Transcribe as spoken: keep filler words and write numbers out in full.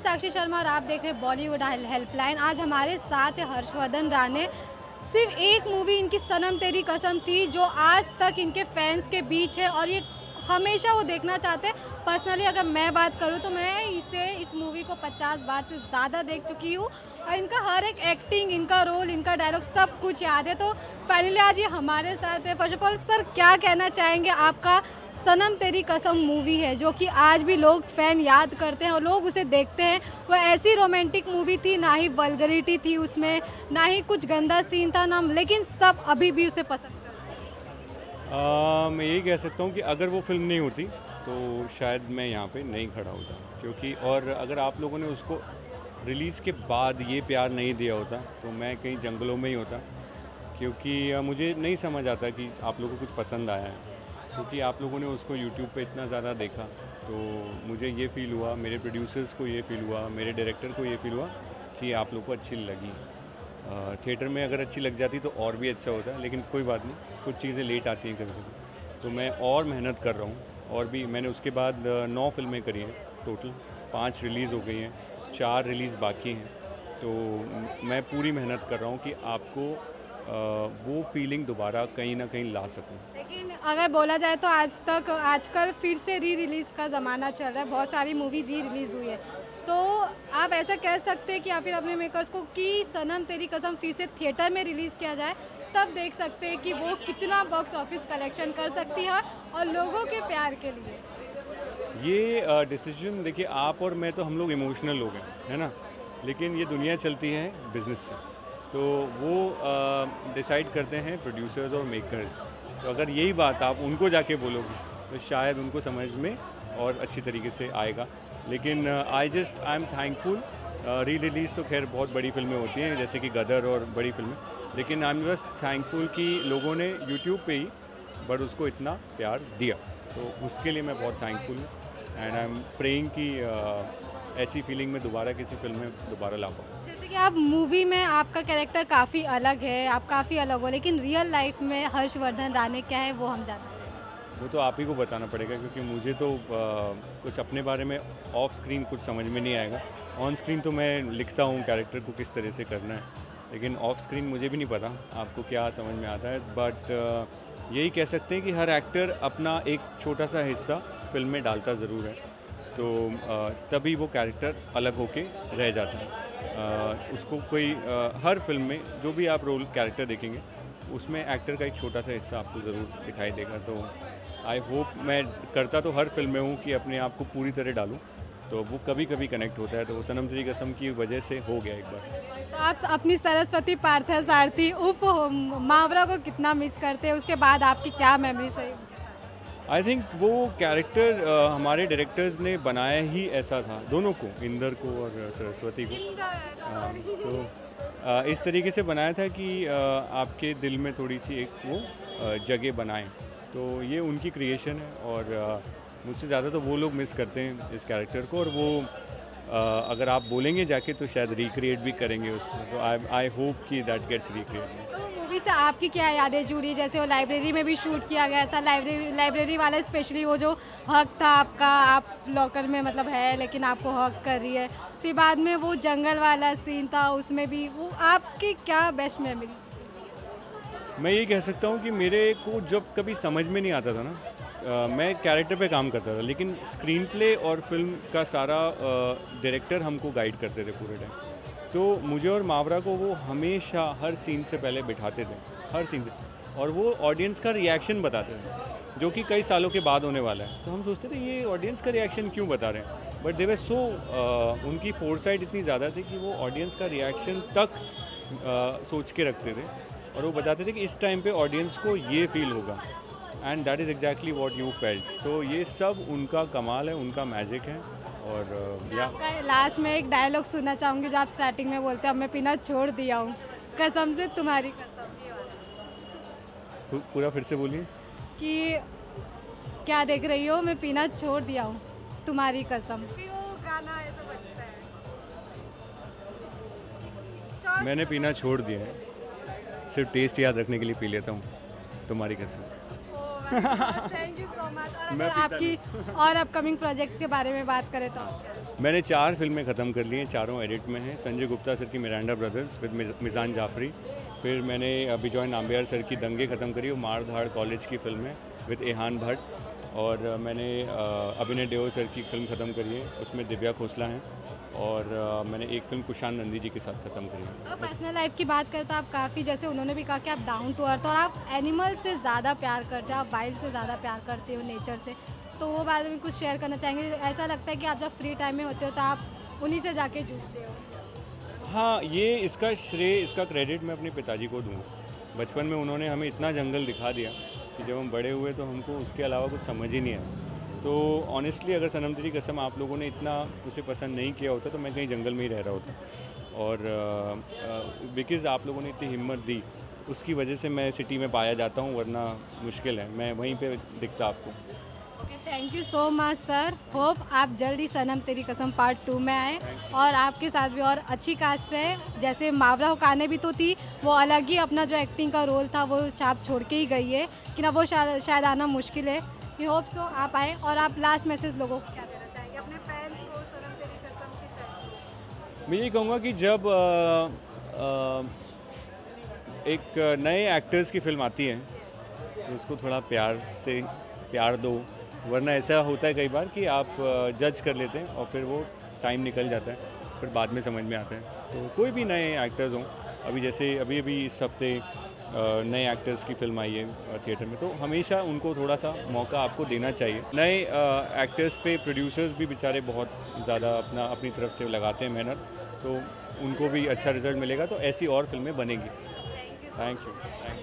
साक्षी शर्मा और आप देख रहे हैं बॉलीवुड हेल्पलाइन। आज हमारे साथ है हर्षवर्धन राणे। सिर्फ एक मूवी इनकी सनम तेरी कसम थी जो आज तक इनके फैंस के बीच है और ये हमेशा वो देखना चाहते हैं। पर्सनली अगर मैं बात करूँ तो मैं इसे इस मूवी को पचास बार से ज़्यादा देख चुकी हूँ और इनका हर एक एक्टिंग, इनका रोल, इनका डायलॉग सब कुछ याद है। तो फाइनली आज ये हमारे साथ है। फर्स्ट ऑफ ऑल सर, क्या कहना चाहेंगे? आपका सनम तेरी कसम मूवी है जो कि आज भी लोग फ़ैन याद करते हैं और लोग उसे देखते हैं। वो ऐसी रोमांटिक मूवी थी, ना ही वल्गरिटी थी उसमें, ना ही कुछ गंदा सीन था, ना, लेकिन सब अभी भी उसे पसंद करते हैं। आ, मैं यही कह सकता हूँ कि अगर वो फिल्म नहीं होती तो शायद मैं यहाँ पे नहीं खड़ा होता, क्योंकि और अगर आप लोगों ने उसको रिलीज़ के बाद ये प्यार नहीं दिया होता तो मैं कहीं जंगलों में ही होता, क्योंकि मुझे नहीं समझ आता कि आप लोगों को कुछ पसंद आया है। क्योंकि आप लोगों ने उसको यूट्यूब पे इतना ज़्यादा देखा तो मुझे ये फ़ील हुआ, मेरे प्रोड्यूसर्स को ये फ़ील हुआ, मेरे डायरेक्टर को ये फ़ील हुआ कि आप लोग को अच्छी लगी। थिएटर में अगर अच्छी लग जाती तो और भी अच्छा होता, लेकिन कोई बात नहीं, कुछ चीज़ें लेट आती हैं कभी कभी। तो मैं और मेहनत कर रहा हूँ और भी मैंने उसके बाद नौ फिल्में करी हैं टोटल, पाँच रिलीज़ हो गई हैं, चार रिलीज़ बाकी हैं। तो मैं पूरी मेहनत कर रहा हूँ कि आपको आ, वो फीलिंग दोबारा कहीं ना कहीं ला सकूं। लेकिन अगर बोला जाए तो आज तक आजकल फिर से री रिलीज़ का ज़माना चल रहा है, बहुत सारी मूवी री रिलीज़ हुई है। तो आप ऐसा कह सकते हैं कि या फिर अपने मेकर्स को कि सनम तेरी कसम फिर से थिएटर में रिलीज़ किया जाए, तब देख सकते हैं कि वो कितना बॉक्स ऑफिस कलेक्शन कर सकती है और लोगों के प्यार के लिए। ये डिसीजन देखिए, आप और मैं तो हम लोग इमोशनल लोग हैं, है ना, लेकिन ये दुनिया चलती है बिजनेस से, तो वो डिसाइड करते हैं प्रोड्यूसर्स और मेकर्स। तो अगर यही बात आप उनको जाके बोलोगे तो शायद उनको समझ में और अच्छी तरीके से आएगा। लेकिन I just I am thankful. Re release तो खैर बहुत बड़ी फिल्में होती हैं जैसे कि गदर और बड़ी फिल्में, लेकिन आई एम जस्ट थैंकफुल कि लोगों ने यूट्यूब पे ही बट उसको इतना प्यार दिया, तो उसके लिए मैं बहुत थैंकफुल हूँ। एंड आई एम प्रेइंग कि uh, ऐसी फीलिंग में दोबारा किसी फिल्म में दोबारा ला पाऊँ। जैसे कि आप मूवी में आपका कैरेक्टर काफ़ी अलग है, आप काफ़ी अलग हो, लेकिन रियल लाइफ में हर्षवर्धन राणे क्या है वो हम जानते हैं। वो तो आप ही को बताना पड़ेगा, क्योंकि मुझे तो आ, कुछ अपने बारे में ऑफ स्क्रीन कुछ समझ में नहीं आएगा। ऑन स्क्रीन तो मैं लिखता हूँ कैरेक्टर को किस तरह से करना है, लेकिन ऑफ स्क्रीन मुझे भी नहीं पता आपको क्या समझ में आता है। बट यही कह सकते हैं कि हर एक्टर अपना एक छोटा सा हिस्सा फिल्म में डालता ज़रूर है, तो आ, तभी वो कैरेक्टर अलग होके रह जाता है। आ, उसको कोई आ, हर फिल्म में जो भी आप रोल कैरेक्टर देखेंगे उसमें एक्टर का एक छोटा सा हिस्सा आपको ज़रूर दिखाई देगा। तो आई होप, मैं करता तो हर फिल्म में हूँ कि अपने आप को पूरी तरह डालूँ, तो वो कभी कभी कनेक्ट होता है। तो वो सनम तेरी कसम की वजह से हो गया एक बार। तो आप अपनी सरस्वती पार्थसारथी उप मावरा को कितना मिस करते हैं? उसके बाद आपकी क्या मेमोरीज है? आई थिंक वो कैरेक्टर uh, हमारे डायरेक्टर्स ने बनाया ही ऐसा था, दोनों को, इंदर को और सरस्वती को। तो uh, इस तरीके से बनाया था कि uh, आपके दिल में थोड़ी सी एक वो uh, जगह बनाएं। तो ये उनकी क्रिएशन है और uh, मुझसे ज़्यादा तो वो लोग मिस करते हैं इस कैरेक्टर को, और वो uh, अगर आप बोलेंगे जाके तो शायद रिक्रिएट भी करेंगे उसको। तो आई आई होप कि दैट गेट्स रिक्रिएटेड। तो मूवी से आपकी क्या यादें जुड़ी? जैसे वो लाइब्रेरी में भी शूट किया गया था, लाइब्रेरी लाइब्रेरी वाला स्पेशली वो जो हक था आपका, आप लॉकर में मतलब है लेकिन आपको हक कर रही है, फिर बाद में वो जंगल वाला सीन था उसमें भी, वो आपकी क्या बेस्ट मेमोरी? मैं ये कह सकता हूँ कि मेरे को जब कभी समझ में नहीं आता था ना, आ, मैं कैरेक्टर पे काम करता था, लेकिन स्क्रीन प्ले और फिल्म का सारा डायरेक्टर हमको गाइड करते थे पूरे टाइम। तो मुझे और मावरा को वो हमेशा हर सीन से पहले बिठाते थे, हर सीन से, और वो ऑडियंस का रिएक्शन बताते थे जो कि कई सालों के बाद होने वाला है। तो हम सोचते थे ये ऑडियंस का रिएक्शन क्यों बता रहे हैं, बट दे वर सो, उनकी फोरसाइट इतनी ज़्यादा थी कि वो ऑडियंस का रिएक्शन तक uh, सोच के रखते थे, और वो बताते थे कि इस टाइम पे ऑडियंस को ये फील होगा, and that is exactly what you felt. तो ये सब उनका कमाल है, उनका मैजिक है। और या लास्ट में एक डायलॉग सुनना चाहूँगी जो आप स्टार्टिंग में बोलते हैं, अब मैं पीना छोड़ दिया हूँ, कसम से तुम्हारी कसम। तो पूरा फिर से बोलिए। कि क्या देख रही हो, मैं पीना छोड़ दिया हूँ, तुम्हारी कसम। फिर वो गाना ऐसा बजता है। मैंने पीना छोड़ दिया है, सिर्फ टेस्ट याद रखने के लिए पी लेता हूँ, तुम्हारी कसम। Thank you so much. और मैं अगर पीता आपकी और अपकमिंग प्रोजेक्ट्स के बारे में बात करें तो मैंने चार फिल्में ख़त्म कर ली हैं, चारों एडिट में हैं। संजय गुप्ता सर की Miranda brothers with Meezaan Jaffrey, फिर मैंने बिजॉय नाम्बियार सर की दंगे ख़त्म करी, वो मार धाड़ कॉलेज की फिल्म है विद एहान भट्ट, और मैंने अभिनय देओल सर की फिल्म ख़त्म करी है, उसमें दिव्या खोसला हैं, और मैंने एक फिल्म कुशान नंदी जी के साथ ख़त्म करी है। और पर्सनल लाइफ की बात करें तो आप काफ़ी, जैसे उन्होंने भी कहा कि आप डाउन टू अर्थ और आप एनिमल से ज़्यादा प्यार करते हो, आप वाइल्ड से ज़्यादा प्यार करते हो, नेचर से, तो वो बारे में कुछ शेयर करना चाहेंगे? ऐसा लगता है कि आप जब फ्री टाइम में होते हो तो आप उन्हीं से जाके जुड़ते हो। हाँ, ये इसका श्रेय, इसका क्रेडिट मैं अपने पिताजी को दूँ। बचपन में उन्होंने हमें इतना जंगल दिखा दिया कि जब हम बड़े हुए तो हमको उसके अलावा कुछ समझ ही नहीं आया। तो ऑनेस्टली अगर सनम तेरी कसम आप लोगों ने इतना उसे पसंद नहीं किया होता तो मैं कहीं जंगल में ही रह रहा होता, और बिकॉज़ आप लोगों ने इतनी हिम्मत दी उसकी वजह से मैं सिटी में पाया जाता हूँ, वरना मुश्किल है, मैं वहीं पे दिखता आपको। Thank you so much sir. Hope आप जल्दी सनम तेरी कसम पार्ट टू में आए और आपके साथ भी और अच्छी कास्ट रहे। जैसे मावरा हुकाने भी तो थी, वो अलग ही अपना जो एक्टिंग का रोल था वो छाप छोड़ के ही गई है, लेकिन अब वो शायद शायद आना मुश्किल है। वी होप सो आप आए। और आप लास्ट मैसेज लोगों को क्या देना चाहेंगे, अपने फैंस को, सनम तेरी कसम की फैंस? मैं ये कहूँगा कि जब आ, आ, एक नए एक्टर्स की फिल्म आती है तो उसको थोड़ा प्यार से प्यार दो, वरना ऐसा होता है कई बार कि आप जज कर लेते हैं और फिर वो टाइम निकल जाता है, फिर बाद में समझ में आता है। तो कोई भी नए एक्टर्स हों, अभी जैसे अभी अभी इस हफ्ते नए एक्टर्स की फिल्म आई है थिएटर में, तो हमेशा उनको थोड़ा सा मौका आपको देना चाहिए। नए एक्टर्स पे प्रोड्यूसर्स भी बेचारे बहुत ज़्यादा अपना अपनी तरफ से लगाते हैं मेहनत, तो उनको भी अच्छा रिजल्ट मिलेगा, तो ऐसी और फिल्में बनेंगी। Thank you.